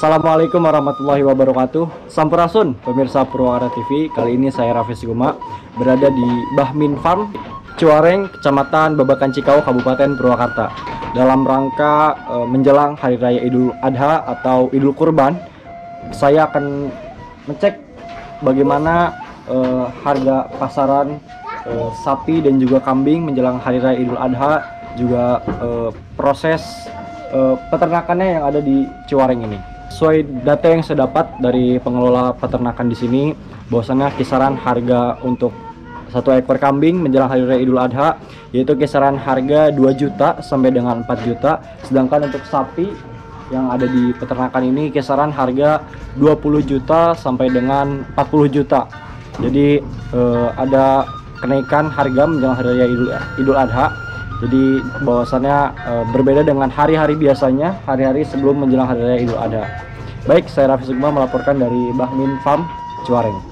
Assalamualaikum warahmatullahi wabarakatuh. Sampurasun pemirsa Purwakarta TV. Kali ini saya Raffi Siguma berada di Bahmin Farm, Ciwareng, Kecamatan Babakan Cikau, Kabupaten Purwakarta. Dalam rangka menjelang Hari Raya Idul Adha atau Idul Kurban, saya akan mengecek bagaimana harga pasaran sapi dan juga kambing menjelang Hari Raya Idul Adha, juga proses peternakannya yang ada di Ciwareng ini. Sesuai data yang saya dapat dari pengelola peternakan di sini, bahwasannya kisaran harga untuk satu ekor kambing menjelang Hari Raya Idul Adha yaitu kisaran harga 2 juta sampai dengan 4 juta. Sedangkan untuk sapi yang ada di peternakan ini kisaran harga 20 juta sampai dengan 40 juta. Jadi ada kenaikan harga menjelang Hari Raya Idul Adha. Jadi bahwasannya berbeda dengan hari-hari biasanya, hari-hari sebelum menjelang Hari Raya Idul Adha. Baik, saya Raffi Siguma melaporkan dari Bahmin Farm, Ciwareng.